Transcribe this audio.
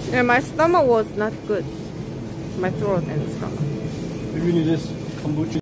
Yeah, my stomach was not good. My throat and stomach. Maybe you need this kombucha.